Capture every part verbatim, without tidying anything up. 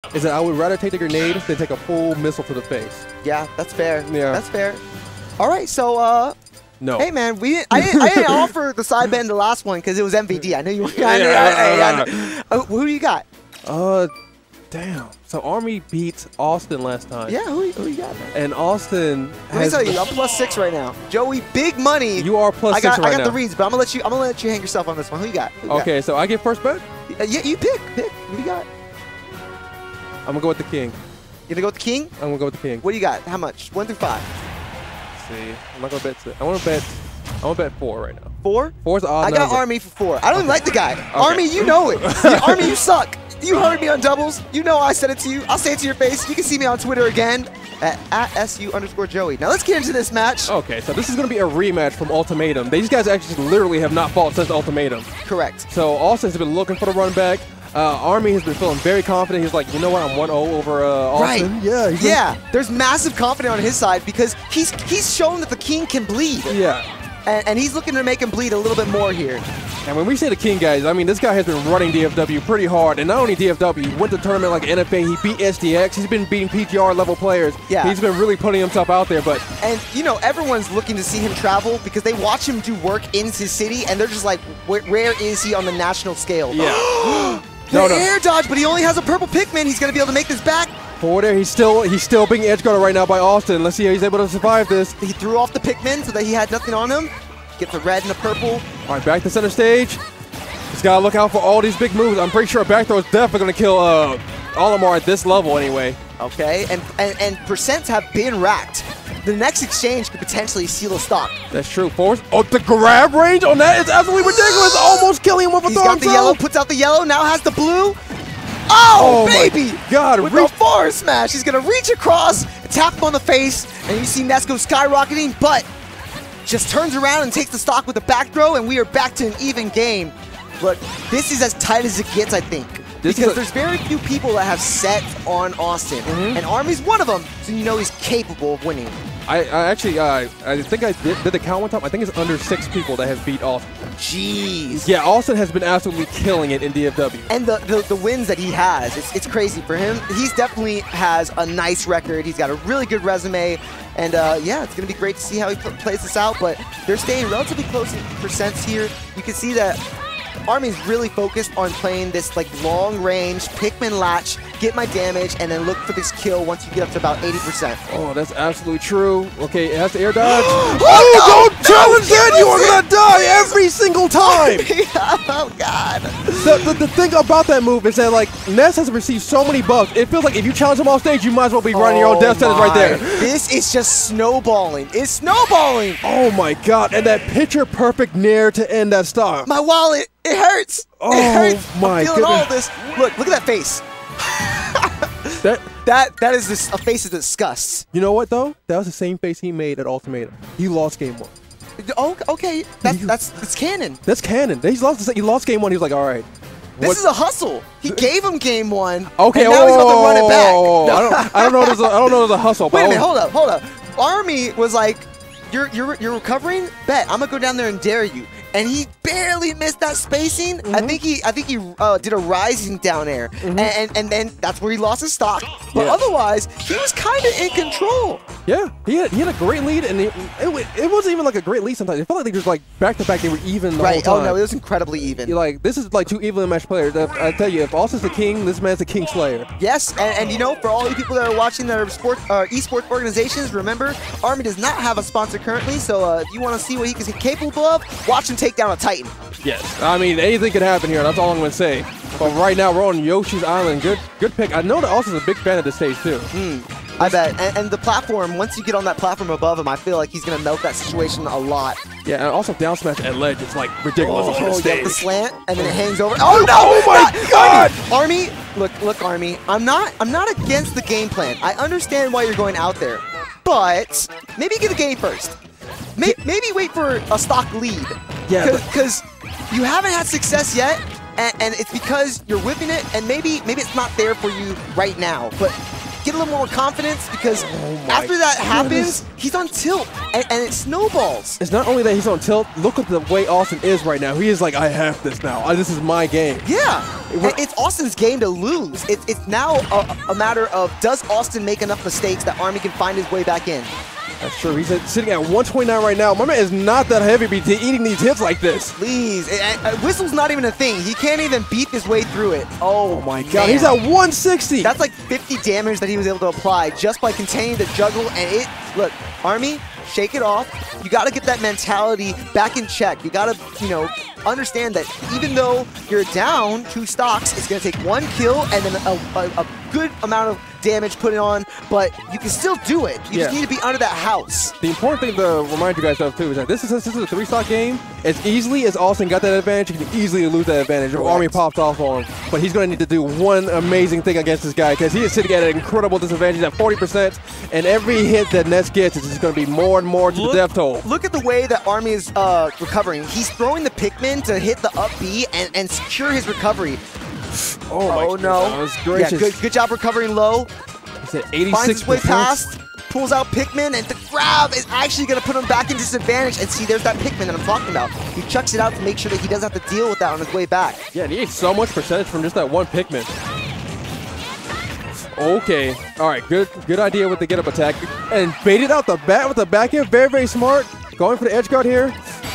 is that I would rather take the grenade than take a full missile to the face. Yeah, that's fair. Yeah. That's fair. All right, so, uh... No. Hey, man, we didn't, I, didn't, I didn't offer the side bet in the last one because it was M V D. I knew you were... I knew, I, I, I, oh, who do you got? Uh, damn. So Army beat Austin last time. Yeah, who, who you got, man? And Austin Let me has... tell you, I'm plus six right now. Joey, big money. You are plus I got, six right I got now. the reads, but I'm gonna let you. I'm gonna let you hang yourself on this one. Who you got? Who you Okay, so I get first bet? got? Uh, yeah, you pick. Pick. Who you got? I'm gonna go with the king. You gonna go with the king? I'm gonna go with the king. What do you got? How much? One through five. Let's see. I'm not gonna bet six. I wanna bet I wanna bet four right now. Four? Four's the odd I got number. Army for four. I don't even like the guy. Okay. Army, you know it. Yeah, Army, you suck. You heard me on doubles. You know I said it to you. I'll say it to your face. You can see me on Twitter again at, at S U underscore Joey. Now let's get into this match. Okay, so this is going to be a rematch from Ultimatum. These guys actually literally have not fought since Ultimatum. Correct. So Austin's been looking for the run back. Uh, Army has been feeling very confident. He's like, you know what, I'm one oh over uh, Austin. Right. Yeah. he's Yeah. There's massive confidence on his side because he's he's shown that the king can bleed. Been, yeah. And, and he's looking to make him bleed a little bit more here. And when we say the king, guys, I mean, this guy has been running D F W pretty hard. And not only D F W, he went to tournament like N F A, he beat S D X, he's been beating P T R level players. Yeah. He's been really putting himself out there, but... And, you know, everyone's looking to see him travel because they watch him do work in his city, and they're just like, where, where is he on the national scale? Yeah. the no, no. air dodge, but he only has a purple Pikmin. He's going to be able to make this back. Forward there, he's still he's still being edge guarded right now by Austin. Let's see how he's able to survive this. He threw off the Pikmin so that he had nothing on him. Get the red and the purple. All right, back to center stage. He's got to look out for all these big moves. I'm pretty sure a back throw is definitely going to kill uh, Olimar at this level anyway. Okay, and, and, and percents have been racked. The next exchange could potentially seal a stock. That's true. Force. Oh, the grab range on that is absolutely ridiculous. Almost killing him with a He's throw got the himself. yellow, puts out the yellow, now has the blue. Oh, Oh my baby! God, With reach- the forward smash, he's going to reach across, tap him on the face, and you see Nesco skyrocketing, but just turns around and takes the stock with a back throw, and we are back to an even game. Look, this is as tight as it gets, I think. This because is a- there's very few people that have set on Austin, Mhm. and Army's one of them, so you know he's capable of winning. I, I actually, uh, I think I did, did the count one time. I think it's under six people that have beat Austin. Jeez. Yeah, Austin has been absolutely killing it in D F W. And the, the, the wins that he has, it's, it's crazy for him. He's definitely has a nice record. He's got a really good resume. And uh, yeah, it's going to be great to see how he pl plays this out. But they're staying relatively close in percents here. You can see that Army's really focused on playing this like long range Pikmin latch, get my damage, and then look for this kill once you get up to about eighty percent. Oh, that's absolutely true. Okay, it has to air dodge. Oh, oh, no, don't challenge no, that! You are going to die every single time! Oh, God. The, the, the thing about that move is that, like, Ness has received so many buffs. It feels like if you challenge him off stage, you might as well be running your own death sentence right there. This is just snowballing. It's snowballing. Oh, my God. And that picture-perfect nair to end that stock. My wallet, it hurts. Oh, it hurts. my I'm feeling all goodness. this. Look, look at that face. That, That that is this, a face of disgust. you know what, though? That was the same face he made at Ultimatum. He lost game one. Oh, okay, that's that's that's canon. That's canon. He lost, he lost game one. He was like, all right. This what- is a hustle. He gave him game one. Okay, and now he's about to oh, run it back. I don't, I don't know. There's a, I don't know. There's a hustle. Wait a but minute, I hold up, hold up. Army was like, "You're you're you're recovering. Bet I'm gonna go down there and dare you." And he barely missed that spacing. Mm-hmm. I think he I think he uh, did a rising down air, Mm-hmm. and, and and then that's where he lost his stock. But Yeah. otherwise, he was kind of in control. Yeah, he had, he had a great lead, and it, it, wa- it wasn't even like a great lead sometimes. It felt like they just like back to back, they were even the Right? whole Oh time. no, it was incredibly even. You're like, this is like two evenly matched players. I, I tell you, if Austin's the king, this man's the king slayer. Yes, and, and you know, for all you people that are watching that are sport, uh, esports organizations, remember, Army does not have a sponsor currently, so uh, if you want to see what he is capable of, watch him take down a Titan. Yes. I mean, anything could happen here. That's all I'm going to say. But right now, we're on Yoshi's Island. Good good pick. I know that Austin's a big fan of this stage, too. I bet. And, and the platform, once you get on that platform above him, I feel like he's going to melt that situation a lot. Yeah, and also down smash at ledge. It's like ridiculous on the Oh, stage. yeah, the slant, and then it hangs over. Oh, no! Oh, my not- God! Army, look, look, Army, I'm not, I'm not against the game plan. I understand why you're going out there, but maybe get the game first. Maybe, maybe wait for a stock lead. Yeah, but- Because you haven't had success yet, and, and it's because you're whipping it, and maybe maybe it's not there for you right now. But get get a little more confidence because Oh my after that happens, goodness. he's on tilt and, and it snowballs. It's not only that he's on tilt. Look at the way Austin is right now. He is like, I have this now. Uh, This is my game. Yeah, It- and it's Austin's game to lose. It's, it's now a, a matter of does Austin make enough mistakes that Army can find his way back in? That's true. He's at, sitting at one twenty-nine right now. My man is not that heavy to be t- eating these hits like this. Please, and- and Whistle's not even a thing. He can't even beat his way through it. Oh, Oh my man. god, he's at one sixty. That's like fifty damage that he was able to apply just by containing the juggle. And it, look, Army, shake it off. You got to get that mentality back in check. You got to, you know, understand that even though you're down two stocks, it's going to take one kill and then a, a, a good amount of damage put on, but you can still do it. You just Yeah. need to be under that house. The important thing to remind you guys of too is that this is this is a three-stock game. As easily as Austin got that advantage, he can easily lose that advantage if Correct. Army pops off on him. But he's going to need to do one amazing thing against this guy because he is sitting at an incredible disadvantage at forty percent, and every hit that Ness gets is just going to be more and more to Look- the death toll. Look at the way that Army is uh, recovering. He's throwing the Pikmin to hit the up B and, and secure his recovery. Oh my Oh no. goodness Yeah, gracious. good, good job recovering low. He's at Finds eighty-six his way percent. past, pulls out Pikmin, and the grab is actually going to put him back in disadvantage. And see, there's that Pikmin that I'm talking about. He chucks it out to make sure that he doesn't have to deal with that on his way back. Yeah, and he ate so much percentage from just that one Pikmin. Okay, all right, good good idea with the get-up attack. And baited out the bat with the back end, very, very smart. Going for the edge guard here.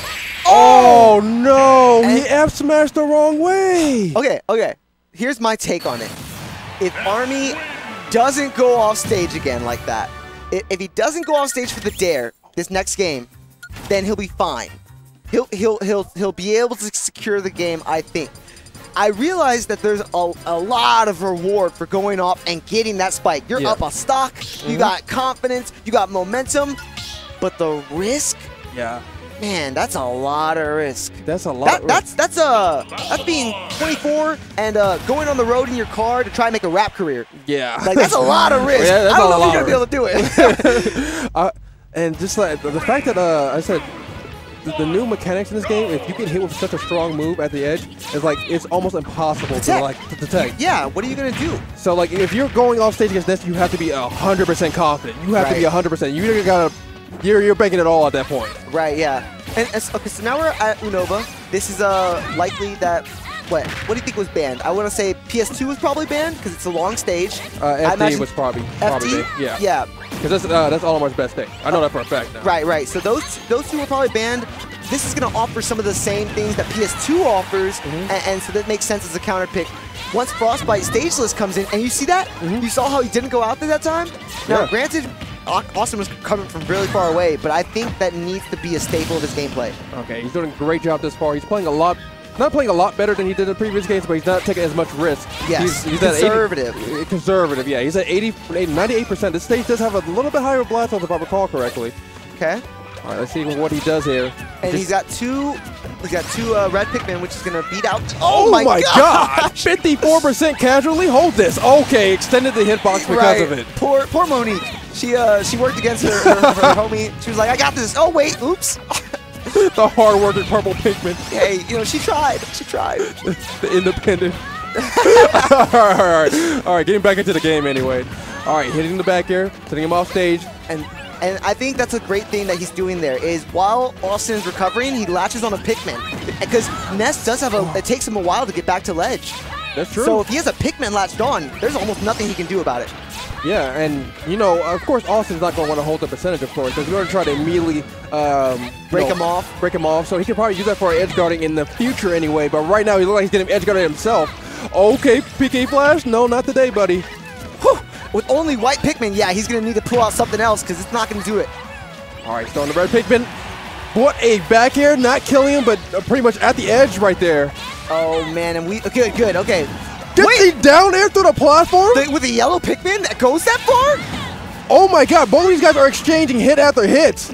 Oh, no, he And- F smashed the wrong way. Okay, okay. Here's my take on it. If Army doesn't go off stage again like that, i- if he doesn't go off stage for the dare this next game, then he'll be fine. He'll he'll he'll he'll be able to secure the game, I think. I realize that there's a, a lot of reward for going off and getting that spike. You're Yeah. up a stock, you got confidence, you got momentum, but the risk, Yeah, man, that's a lot of risk. that's a lot. That, that's that's uh that's being twenty-four and uh, going on the road in your car to try and make a rap career. yeah. Like that's a lot of risk. Yeah, that's I don't a know if lot you're of gonna be able to do it. uh, and just like the, the fact that uh, I said the, the new mechanics in this game, if you get hit with such a strong move at the edge, it's like it's almost impossible to Detect. like to detect. Yeah, what are you gonna do? So like if you're going off stage against this, you have to be a hundred percent confident. You have to be Right. a hundred percent. You either gotta you're you're banking it all at that point. Right, yeah. And and- okay, so now we're at Unova. This is uh likely that what what do you think was banned? I want to say P S two was probably banned because it's a long stage. Uh, I F D imagine was probably F probably D, big. yeah yeah. because that's uh, that's Olimar's best day. I know that for a fact now. Right, right. So those those two were probably banned. This is going to offer some of the same things that P S two offers, Mm-hmm. and, and so that makes sense as a counter pick. Once Frostbite Stageless comes in, and you see that? You saw how he didn't go out there that time? Now, Mm-hmm. Yeah. granted, Au- Austin was coming from really far away, but I think that needs to be a staple of his gameplay. Okay, he's doing a great job this far. He's playing a lot, not playing a lot better than he did in previous games, but he's not taking as much risk. Yes, he's, he's at conservative. eighty, conservative, yeah. He's at eighty, ninety-eight percent. This stage does have a little bit higher blast zones if I recall correctly. Okay? All right, let's see what he does here. And Just- he's got two, he's got two uh, red Pikmin, which is going to beat out. Oh, my, god! fifty-four percent casually. Hold this. Okay, extended the hitbox because Right. of it. Poor, poor Monique. She uh, she worked against her, her, her homie. She was like, I got this. Oh wait, oops. The hard-working purple Pikmin. Hey, you know, she tried. She tried. The independent. all right, all right, all right. Getting back into the game anyway. All right, hitting the back air, sending him off stage. And and I think that's a great thing that he's doing there is while Austin's recovering, he latches on a Pikmin because Ness does have a. It takes him a while to get back to ledge. That's true. So if he has a Pikmin latched on, there's almost nothing he can do about it. Yeah, and you know, of course, Austin's not going to want to hold the percentage, of course, because we're going to try to immediately um, you Break know, him off. Break him off. So he can probably use that for edge guarding in the future anyway. But right now, he looks like he's getting edge guarded himself. Okay, P K Flash. No, not today, buddy. Whew. With only white Pikmin, yeah, he's gonna need to pull out something else because it's not gonna do it. All right, throwing the red Pikmin. What a back air, not killing him, but uh, pretty much at the edge right there. Oh man, and we good, good, okay. Get Wait, the down air through the platform. the, with a yellow Pikmin that goes that far? Oh my God, both of these guys are exchanging hit after hit.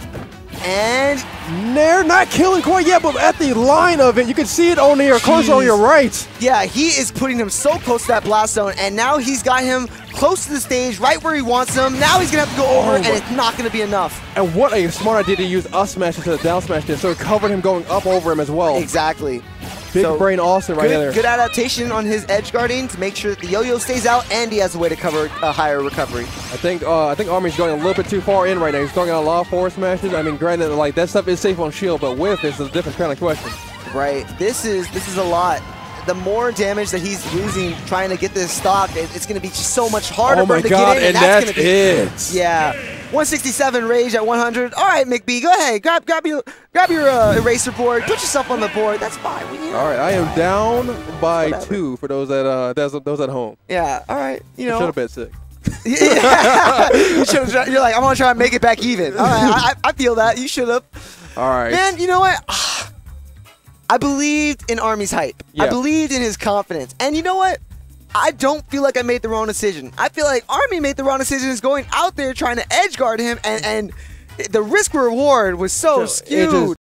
And Nair not killing quite yet, but at the line of it, you can see it on your cursor on Jeez. your right. yeah, he is putting him so close to that blast zone, and now he's got him close to the stage, right where he wants him. Now he's gonna have to go over, Oh and my- it's not gonna be enough. And what a smart idea to use up smash instead of down smash there, so it covered him going up over him as well. Exactly. Big So, brain Austin right good, there. Good adaptation on his edge guarding to make sure that the yo-yo stays out and he has a way to cover a higher recovery. I think uh, I think Army's going a little bit too far in right now. He's throwing out a lot of forward smashes. I mean, granted, like that stuff is safe on shield, but with is a different kind of question. Right. This is this is a lot. The more damage that he's losing trying to get this stock, it, it's going to be just so much harder Oh for my him to God, get in. and that's, that's gonna be, it. Yeah. one sixty-seven rage at one hundred. All right, McBee, go ahead. Grab, grab your, grab your uh, eraser board. Put yourself on the board. That's fine. We, you know, All right, I am down by Whatever. two for those at uh, those, those at home. Yeah. All right. You know. Should have been sick. Yeah. you should've tried- you're like, I'm gonna try and make it back even. All right, I, I feel that. You should have. All right. Man, you know what? I believed in Army's hype. I Yeah. believed in his confidence. And you know what? I don't feel like I made the wrong decision. I feel like Army made the wrong decision is going out there trying to edge guard him, and, and the risk reward was so It skewed. just-